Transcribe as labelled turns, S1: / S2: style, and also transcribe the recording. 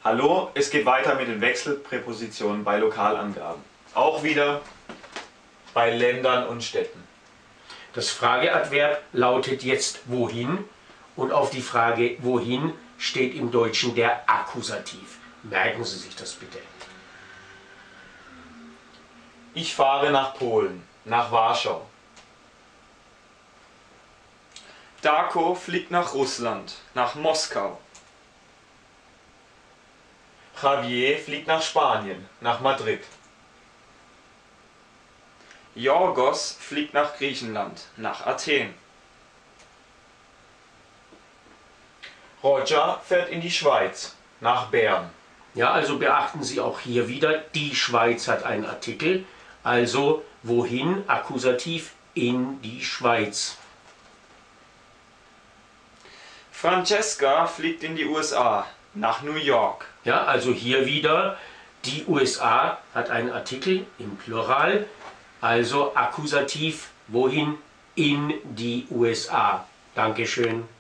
S1: Hallo, es geht weiter mit den Wechselpräpositionen bei Lokalangaben. Auch wieder bei Ländern und Städten.
S2: Das Frageadverb lautet jetzt wohin und auf die Frage wohin steht im Deutschen der Akkusativ. Merken Sie sich das bitte.
S1: Ich fahre nach Polen, nach Warschau.
S3: Darko fliegt nach Russland, nach Moskau.
S1: Javier fliegt nach Spanien, nach Madrid.
S3: Jorgos fliegt nach Griechenland, nach Athen.
S1: Roger fährt in die Schweiz, nach Bern.
S2: Ja, also beachten Sie auch hier wieder, die Schweiz hat einen Artikel, also wohin, Akkusativ, in die Schweiz.
S3: Francesca fliegt in die USA, nach New York.
S2: Ja, also hier wieder, die USA hat einen Artikel im Plural, also Akkusativ, wohin, in die USA. Dankeschön.